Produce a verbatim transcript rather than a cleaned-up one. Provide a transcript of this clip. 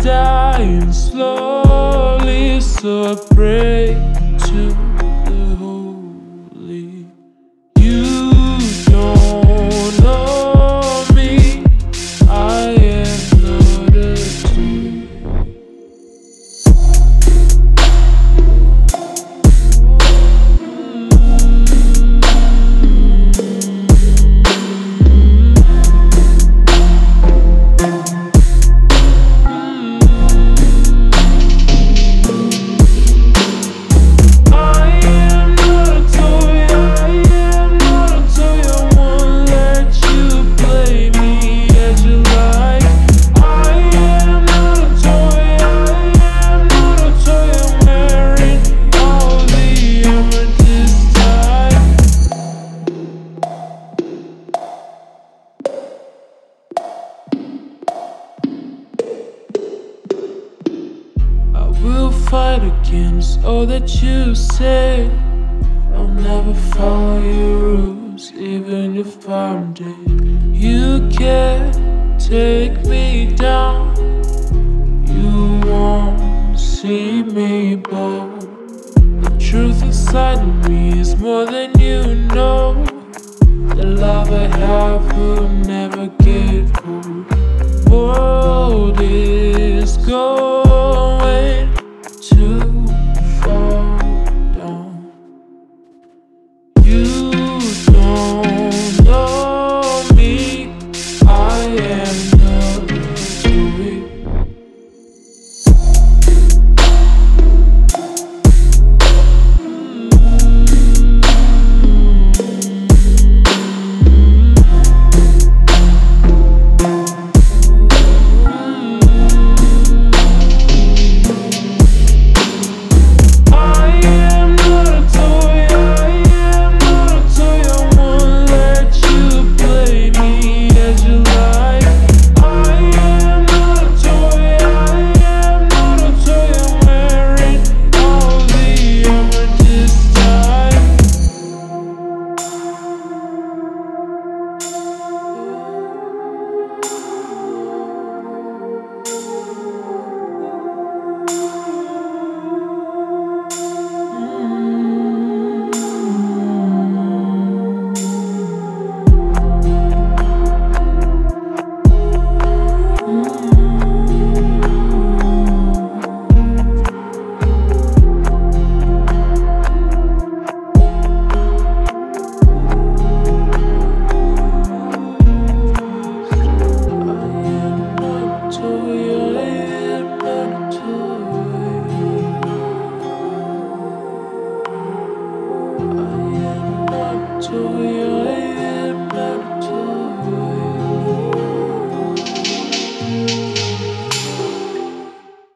dying slowly, so I pray to the holy. You don't know me, I am not a tree. We'll fight against all that you say. I'll never follow your rules, even if I'm dead. You can't take me down. You won't see me bow. The truth inside of me is more than you know. The love I have will never get old. Whoa.